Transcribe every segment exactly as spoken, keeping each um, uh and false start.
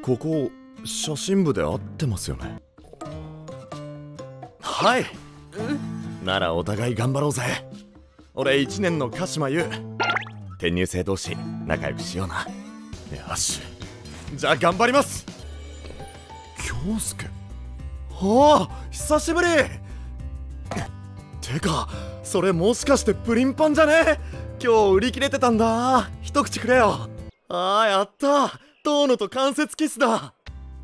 ここ写真部で合ってますよね。はい。ならお互い頑張ろうぜ。俺いちねんの鹿島優。転入生同士仲良くしような。よし、じゃあ頑張ります。京介、おお久しぶり。てかそれもしかしてプリンパンじゃね？今日売り切れてたんだ。一口くれよ。ああ、やった、遠野と関節キスだ。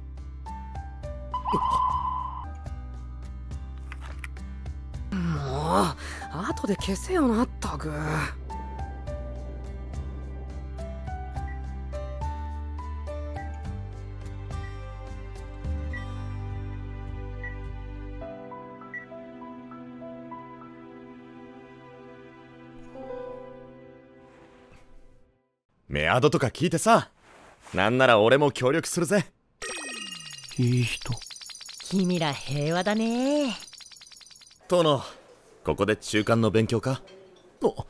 もう後で消せよなったく。 メアドとか聞いてさ、なんなら俺も協力するぜ。いい人。 君ら平和だね。 殿、ここで中間の勉強か？あ、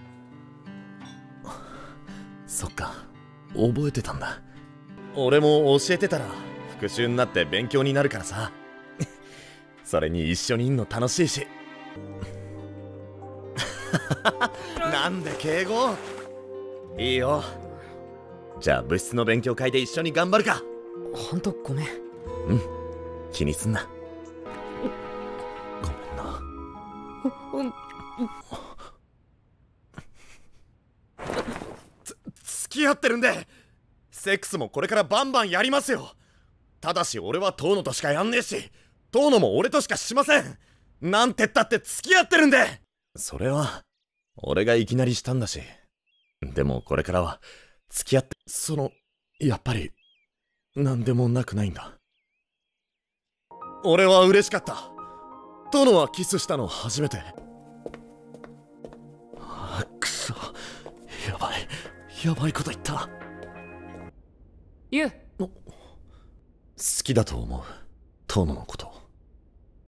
そっか、覚えてたんだ。俺も教えてたら復習になって勉強になるからさ。それに一緒にいんの楽しいし。なんで敬語？いいよ。じゃあ部室の勉強会で一緒に頑張るか。 ほんとごめん。 うん、気にすんな。ごめんな。つ付き合ってるんで、セックスもこれからバンバンやりますよ。ただし俺は遠野としかやんねえし、遠野も俺としかしません。なんてったって付き合ってるんで。それは俺がいきなりしたんだし。でもこれからは付き合って、そのやっぱりなんでもなくないんだ。俺は嬉しかった。殿はキスしたの初めて。あ、くそ、やばいやばいこと言った。 ゆう、 好きだと思う、殿のこと。